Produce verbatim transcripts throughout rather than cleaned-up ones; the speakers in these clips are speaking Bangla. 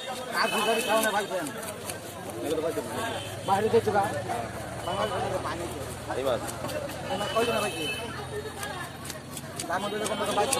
কাজু গাড়ি খাওয়ানো পাইছেন বাইরে থেকে চুকা বাংলাদেশের পানি এই মাছ কয়জন পাইছি তার মধ্যে যখন বাইক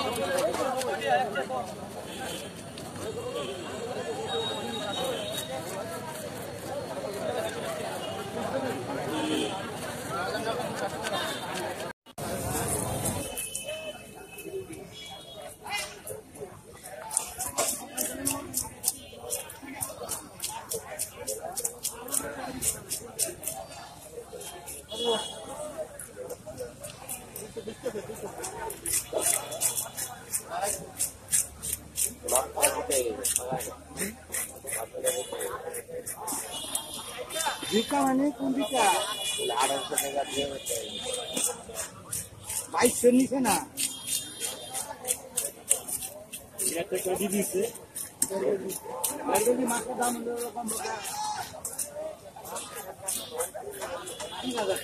ভিকা মানে কোন ভিকা আড়াইশো টাকা দিয়ে বাইশশো নিচে না দিচ্ছে মাছের দাম কম তিন হাজার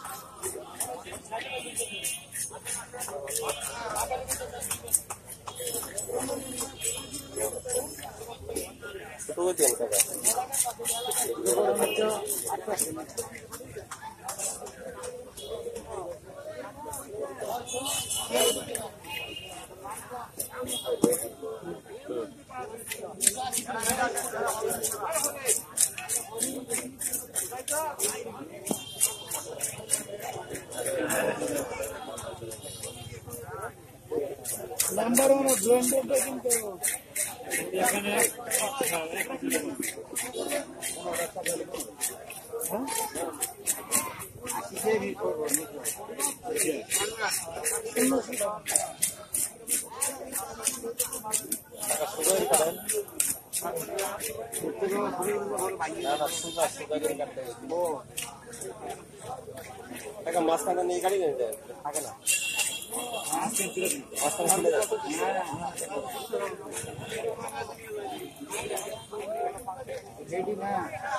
নাম্বার ওয়ান ব্লেন্ডেড কিন্তু এখানে হ্যাঁ আশি কেজি করবো মাছ কাটা নিয়ে গাড়ি নিয়ে যায় থাকে না রেডি না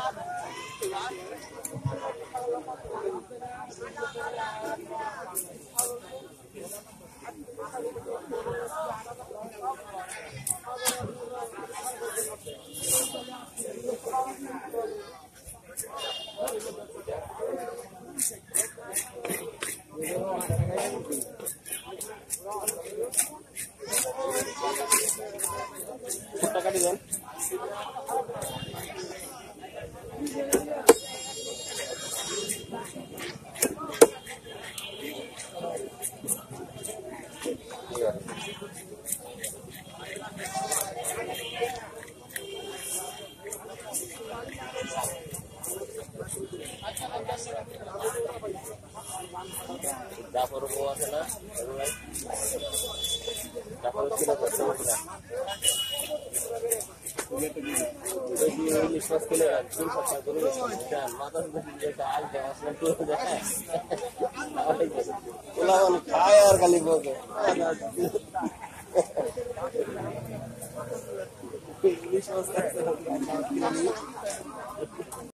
টাকা দিবেন জাফর বউ আছে না জাফর ছিল করতে না বিশ্বাস করে তিন সপ্তাহ করে মাথার আজ দেওয়া খায় আর খালি বলবে ইংলিশ